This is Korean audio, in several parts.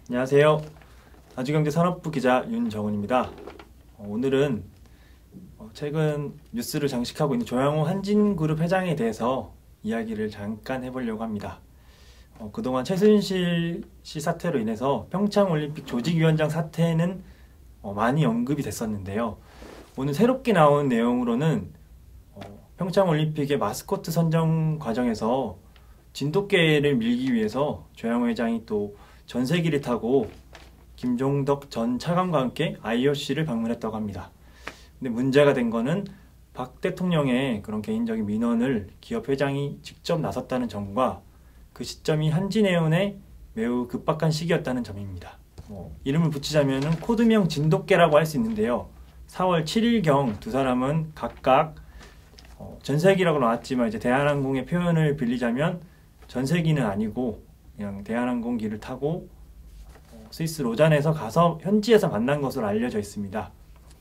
안녕하세요. 아주경제산업부 기자 윤정훈입니다. 오늘은 최근 뉴스를 장식하고 있는 조양호 한진그룹 회장에 대해서 이야기를 잠깐 해보려고 합니다. 그동안 최순실 씨 사태로 인해서 평창올림픽 조직위원장 사태는 많이 언급이 됐었는데요. 오늘 새롭게 나온 내용으로는 평창올림픽의 마스코트 선정 과정에서 진돗개를 밀기 위해서 조양호 회장이 또 전세기를 타고 김종덕 전 차관과 함께 IOC를 방문했다고 합니다. 근데 문제가 된 거는 박 대통령의 그런 개인적인 민원을 기업 회장이 직접 나섰다는 점과 그 시점이 한진해운에 매우 급박한 시기였다는 점입니다. 이름을 붙이자면 코드명 진돗개라고 할 수 있는데요. 4월 7일경 두 사람은 각각 전세기라고 나왔지만 이제 대한항공의 표현을 빌리자면 전세기는 아니고 그냥 대한항공기를 타고 스위스 로잔에서 가서 현지에서 만난 것으로 알려져 있습니다.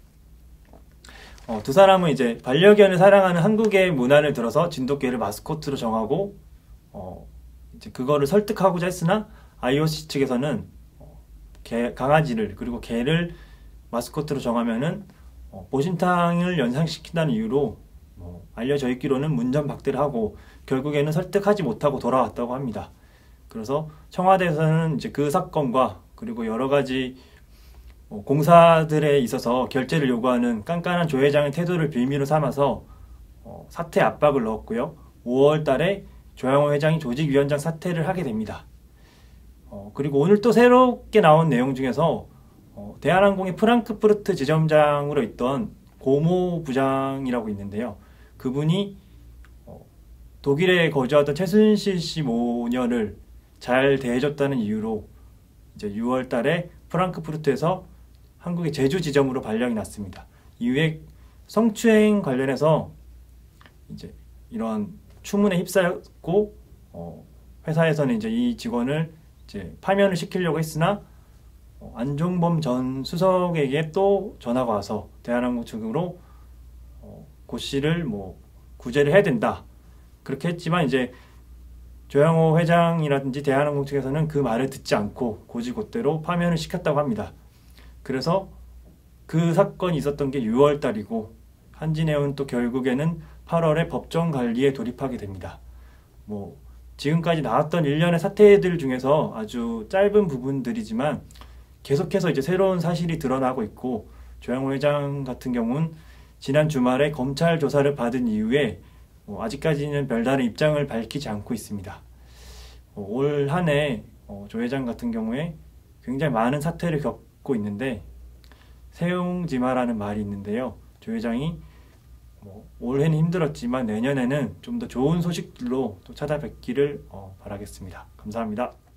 두 사람은 이제 반려견을 사랑하는 한국의 문화를 들어서 진돗개를 마스코트로 정하고 이제 그거를 설득하고자 했으나 IOC 측에서는 강아지를 그리고 개를 마스코트로 정하면은 보신탕을 연상시킨다는 이유로 알려져 있기로는 문전박대를 하고 결국에는 설득하지 못하고 돌아왔다고 합니다. 그래서 청와대에서는 이제 그 사건과 그리고 여러 가지 공사들에 있어서 결재를 요구하는 깐깐한 조 회장의 태도를 빌미로 삼아서 사퇴 압박을 넣었고요. 5월 달에 조양호 회장이 조직위원장 사퇴를 하게 됩니다. 그리고 오늘 또 새롭게 나온 내용 중에서 대한항공의 프랑크푸르트 지점장으로 있던 고모 부장이라고 있는데요. 그분이 독일에 거주하던 최순실 씨 모녀를 잘 대해줬다는 이유로 이제 6월 달에 프랑크푸르트에서 한국의 제주 지점으로 발령이 났습니다. 이후에 성추행 관련해서 이제 이런 추문에 휩싸였고 회사에서는 이제 이 직원을 이제 파면을 시키려고 했으나 안종범 전 수석에게 또 전화가 와서 대한항공 측으로 고 씨를 구제를 해야 된다. 그렇게 했지만 이제 조양호 회장이라든지 대한항공 측에서는 그 말을 듣지 않고 고지고대로 파면을 시켰다고 합니다. 그래서 그 사건이 있었던 게 6월 달이고 한진해운 또 결국에는 8월에 법정 관리에 돌입하게 됩니다. 지금까지 나왔던 일련의 사태들 중에서 아주 짧은 부분들이지만 계속해서 이제 새로운 사실이 드러나고 있고 조양호 회장 같은 경우는 지난 주말에 검찰 조사를 받은 이후에 아직까지는 별다른 입장을 밝히지 않고 있습니다. 올 한 해 조 회장 같은 경우에 굉장히 많은 사태를 겪고 있는데 세용지마라는 말이 있는데요. 조 회장이 올해는 힘들었지만 내년에는 좀 더 좋은 소식들로 또 찾아뵙기를 바라겠습니다. 감사합니다.